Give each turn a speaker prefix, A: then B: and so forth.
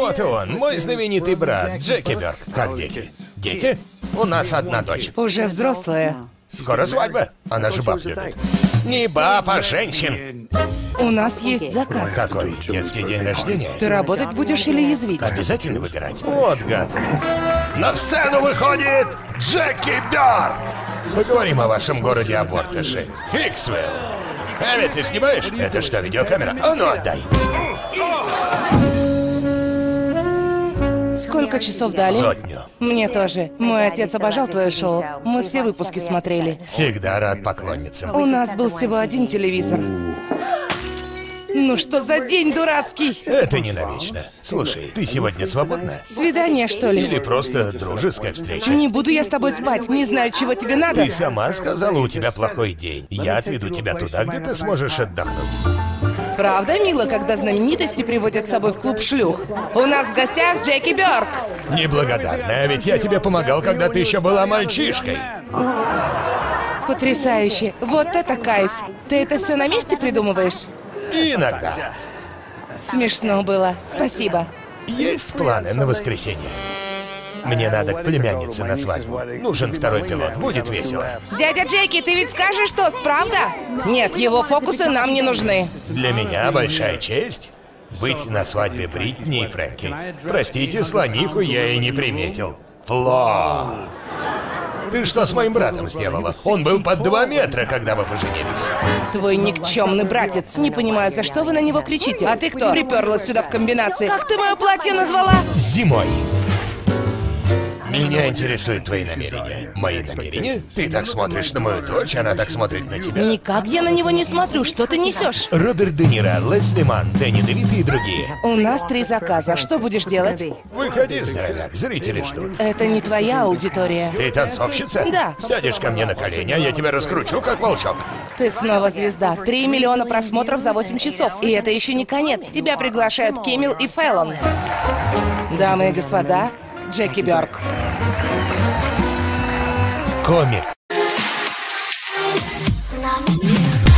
A: вот и он, мой знаменитый брат, Джеки Бёрк. Как дети? Дети? У нас одна дочь.
B: Уже взрослая.
A: Скоро свадьба. Она же баб любит. Не баб, а женщин.
B: У нас есть заказ.
A: Какой? Детский день рождения?
B: Ты работать будешь или язвить?
A: Обязательно выбирать. Вот гад. На сцену выходит Джеки Бёрк. Поговорим о вашем городе Абортыше. Хиксвилл. Эми, ты снимаешь? Это что, видеокамера? А ну отдай.
B: Сколько часов дали?
A: 100.
B: Мне тоже. Мой отец обожал твое шоу. Мы все выпуски смотрели.
A: Всегда рад поклонницам.
B: У нас был всего один телевизор. Ну что за день дурацкий?
A: Это не навечно. Слушай, ты сегодня свободна?
B: Свидание, что ли?
A: Или просто дружеская встреча?
B: Не буду я с тобой спать. Не знаю, чего тебе надо.
A: Ты сама сказала, у тебя плохой день. Я отведу тебя туда, где ты сможешь отдохнуть.
B: Правда, мило, когда знаменитости приводят с собой в клуб шлюх? У нас в гостях Джеки Бёрк.
A: Неблагодарная, ведь я тебе помогал, когда ты еще была мальчишкой.
B: Потрясающе. Вот это кайф. Ты это все на месте придумываешь?
A: Иногда.
B: Смешно было. Спасибо.
A: Есть планы на воскресенье. Мне надо к племяннице на свадьбу. Нужен второй пилот, будет весело.
B: Дядя Джеки, ты ведь скажешь тост, правда? Нет, его фокусы нам не нужны.
A: Для меня большая честь быть на свадьбе Бритни и Фрэнки. Простите, слониху я и не приметил. Фло! Ты что с моим братом сделала? Он был под 2 метра, когда вы поженились.
B: Твой никчемный братец. Не понимаю, за что вы на него кричите. А ты кто? Приперлась сюда в комбинации. Как ты мое платье назвала?
A: Зимой. Меня интересуют твои намерения. Мои намерения? Ты так смотришь на мою дочь, она так смотрит на тебя.
B: Никак я на него не смотрю. Что ты несешь?
A: Роберт Де Ниро, Лесли Манн, Дэнни Девит и другие.
B: У нас 3 заказа. Что будешь делать?
A: Выходи, здоровяк, зрители ждут.
B: Это не твоя аудитория.
A: Ты танцовщица?
B: Да.
A: Сядешь ко мне на колени, а я тебя раскручу, как волчок.
B: Ты снова звезда. 3 миллиона просмотров за 8 часов. И это еще не конец. Тебя приглашают Киммел и Фэллон. Дамы и господа, Джеки Бёрк.
A: Комик.
C: Love is you.